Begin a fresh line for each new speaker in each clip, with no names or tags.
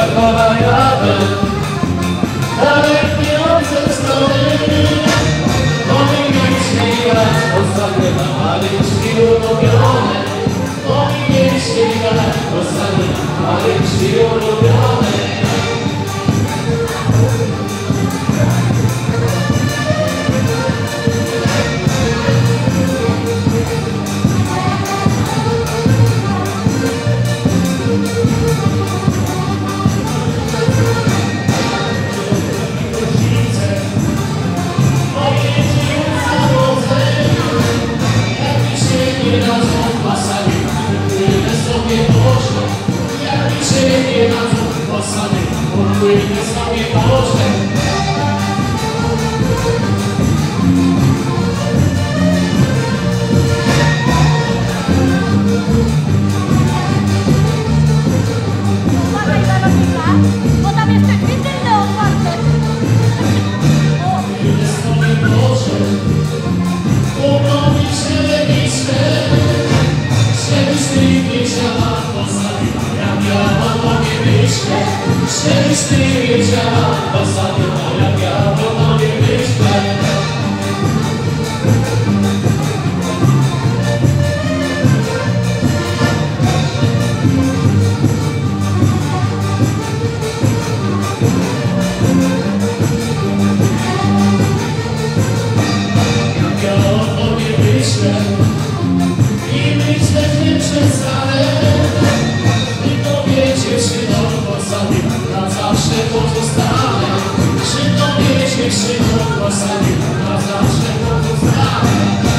Krakowa jadę, dalekie strony. Powinien śmigać, ostatnie na maleńczki ulubione. Powinien śmigać, ostatnie na maleńczki ulubione. Płynie sobie Boże.
Uważaj na lotnika, bo tam jeszcze drzwi tylne otwarte.
Płynie sobie Boże, urobi się lewiczkę, żebyś ty wiedziała, postawiła ja miała tobie myszkę. Żebyś ty wiedziała, postawiła ja miała tobie myszkę. Ja miała tobie myszkę i myślę, że przestanę. I dowiecie się do postawiła na zawsze pozostanę. Czy dowiecie się do postawiła na zawsze pozostanę.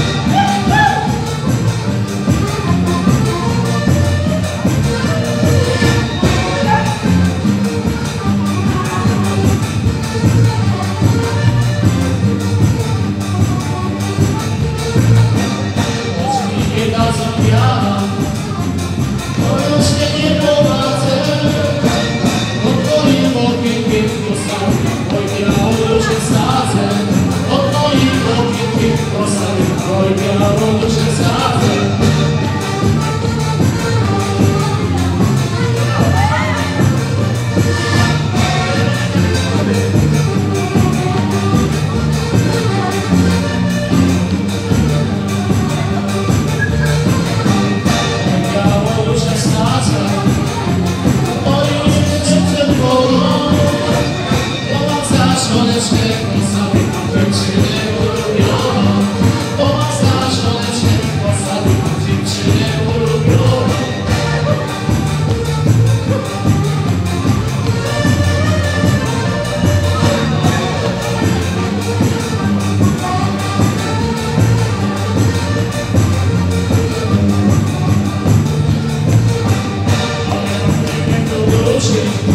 Choć mi nie dadzą wiara, to już nie prowadzę. Od moich okien postawię, oj biało się sadzę. Od moich okien postawię, oj biało się sadzę. Biało się sadzę. Żoneczkę postawił, dziewczynę ulubioną. Bo ma za żoneczkę postawił, dziewczynę ulubioną. Ale nie do duszy.